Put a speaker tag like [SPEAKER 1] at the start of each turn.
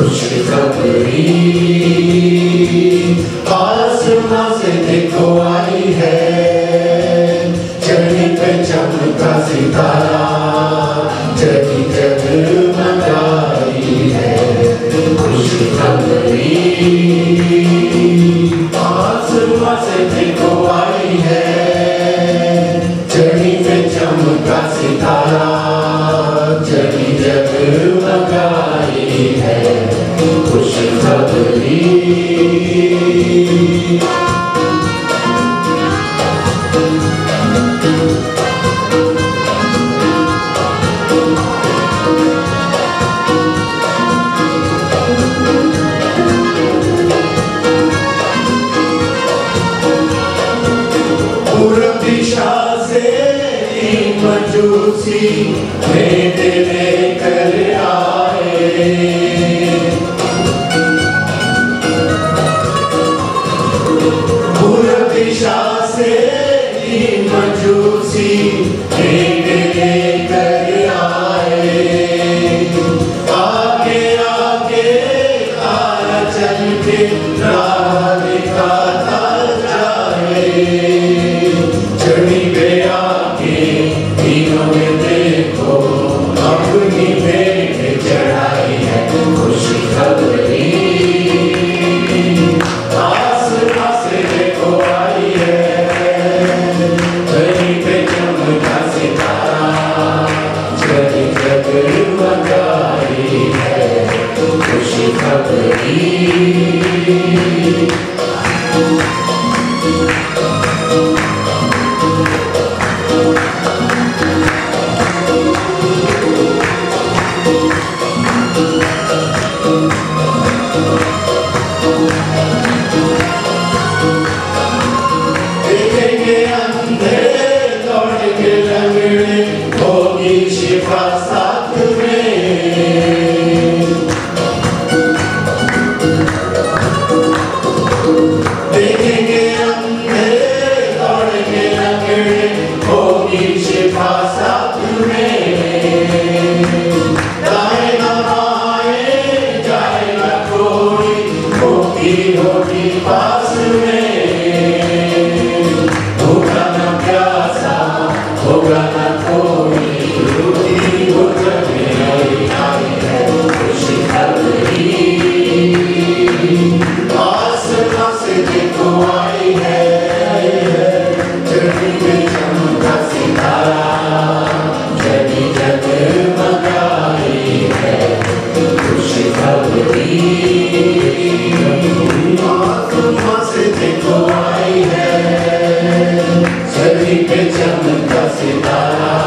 [SPEAKER 1] खुशखबरी आसमां से देखो आई है, जमीन पे चमका सितारा, जगी जगमगाई है। खुशखबरी आसमां से देखो आई है, जमीन पे चमका सितारा, जगी जगमगाई है। खुशखबरी पूर्व दिशा से मजूसी भेंट लेकर आए, पूर्व दिशा से मजूसी भेंट लेकर आए। आगे आगे तारा चल के राह दिखाता जाए, चढ़ी पे आके तीनों में देखो अपनी भेंट चढ़ाई है। खुशखबरी आसमां से देखो आई है, कहीं पे चमका सितारा, जगी जगमगाई है। खुशखबरी देखेंगे अंधे दौड़ेंगे लंगड़े, होगी शिफा साथ में। देखेंगे अंधे दौड़ेंगे लंगड़े, होगी शिफा साथ में। दाएं न बाएं जाएगा कोई, होगी होगी पास में। होगा न प्यासा होगा न कोई, रोटी वो जग में आई है। खुशखबरी आसमां से देखो आई है, जगी में चमका सितारा, जगी जगमगाई है। खुशखबरी आसमां से देखो आई है, जगी पे चमका सितारा,